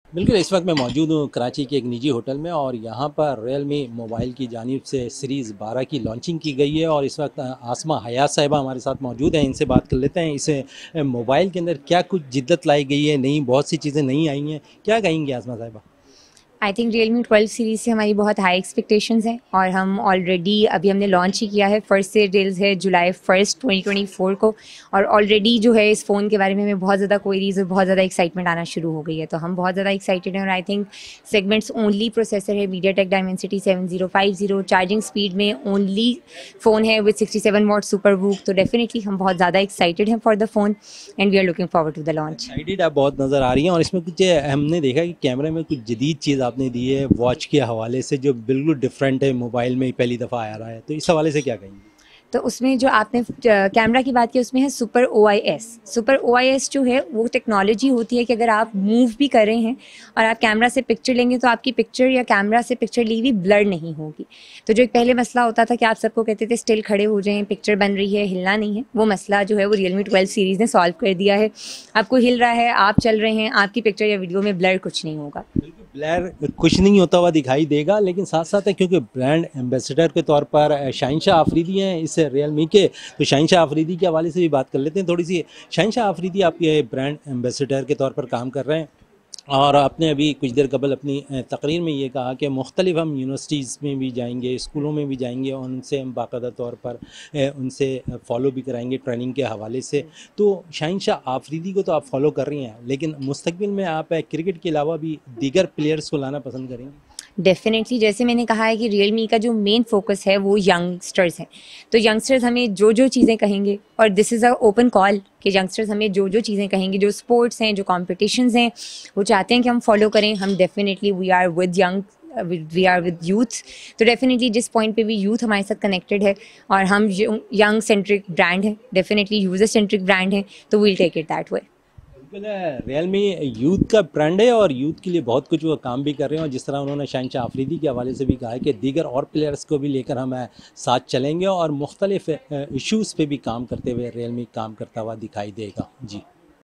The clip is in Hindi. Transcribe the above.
बिल्कुल, इस वक्त मैं मौजूद हूँ कराची के एक निजी होटल में और यहाँ पर रियलमी मोबाइल की जानिब से सीरीज़ 12 की लॉन्चिंग की गई है और इस वक्त आसमा हयात साहिबा हमारे साथ मौजूद हैं। इनसे बात कर लेते हैं। इस मोबाइल के अंदर क्या कुछ जिद्दत लाई गई है, नई बहुत सी चीज़ें नई आई हैं, क्या कहेंगी आसमा साहिबा? आई थिंक रियलमी 12 सीरीज़ से हमारी बहुत हाई एक्सपेक्टेशंस हैं और हम ऑलरेडी अभी हमने लॉन्च ही किया है। फर्स्ट से डील्स है जुलाई 1 2024 को और ऑलरेडी जो है इस फ़ोन के बारे में हमें बहुत ज़्यादा क्वेरीज और बहुत ज़्यादा एक्साइटमेंट आना शुरू हो गई है, तो हम बहुत ज़्यादा एक्साइटेड हैं। और I think segments only processor है मीडियाटेक डायमेंसिटी 7050, चार्जिंग स्पीड में ओनली फ़ोन है विद 67 वॉट सुपर वूक। तो डेफिनेटली हम बहुत ज़्यादा एक्साइटेड हैं for the phone and we are looking forward to the launch. Excited आप बहुत नज़र आ रही हैं और इसमें कुछ हमने देखा कि कैमरे में कुछ जदीद चीज़ आपने दी है वॉच के हवाले से, जो बिल्कुल डिफरेंट है, मोबाइल में ही पहली दफ़ा आ रहा है, तो इस हवाले से क्या कहेंगी? तो उसमें जो आपने कैमरा की बात की उसमें है सुपर OIS। सुपर OIS जो है वो टेक्नोलॉजी होती है कि अगर आप मूव भी कर रहे हैं और आप कैमरा से पिक्चर लेंगे तो आपकी पिक्चर या कैमरा से पिक्चर ली हुई ब्लर नहीं होगी। तो जो एक पहले मसला होता था कि आप सबको कहते थे स्टिल खड़े हो जाएं, पिक्चर बन रही है, हिलना नहीं है, वो मसला जो है वो रियलमी 12 सीरीज़ ने सॉल्व कर दिया है। आपको हिल रहा है, आप चल रहे हैं, आपकी पिक्चर या वीडियो में ब्लर कुछ नहीं होगा। बिल्कुल, ब्लैर कुछ नहीं होता हुआ दिखाई देगा, लेकिन साथ साथ है क्योंकि ब्रांड एम्बेसडर के तौर पर शाहिनशाह आफरीदी हैं इस रियलमी के, तो शाहिनशाह आफरीदी के हवाले से भी बात कर लेते हैं थोड़ी सी। शाहिनशाह आफरीदी आपके ब्रांड एम्बेसडर के तौर पर काम कर रहे हैं और आपने अभी कुछ देर कबल अपनी तकरीर में ये कहा कि मुख्तलिफ हम यूनिवर्सिटीज़ में भी जाएंगे, स्कूलों में भी जाएंगे और उनसे हम बाकायदा तौर पर उनसे फ़ॉलो भी कराएंगे ट्रेनिंग के हवाले से। तो शाहिनशाह आफरीदी को तो आप फॉलो कर रही हैं, लेकिन मुस्तकबिल में आप क्रिकेट के अलावा भी दीगर प्लेयर्स को लाना पसंद करेंगे? डेफिनेटली जैसे मैंने कहा है कि रियलमी का जो मेन फोकस है वो यंगस्टर्स हैं। तो यंगस्टर्स हमें जो जो चीज़ें कहेंगे और this is a open call कि यंगस्टर्स हमें जो जो चीज़ें कहेंगे, जो स्पोर्ट्स हैं, जो कॉम्पिटिशन्स हैं, वो चाहते हैं कि हम फॉलो करें, हम definitely we are with young, we are with youth. तो डेफिनेटली जिस पॉइंट पे भी यूथ हमारे साथ कनेक्टेड है और हम यंग सेंट्रिक ब्रांड है, डेफिनेटली यूज़र सेंट्रिक ब्रांड है, तो we'll take it that way. बिल्कुल है, रियलमी यूथ का ब्रांड है और यूथ के लिए बहुत कुछ वो काम भी कर रहे हैं और जिस तरह उन्होंने शहनशाह आफरीदी के हवाले से भी कहा है कि दीगर और प्लेयर्स को भी लेकर हम साथ चलेंगे और मुख्तलिफ इशूज़ पे भी काम करते हुए रियलमी काम करता हुआ दिखाई देगा। जी।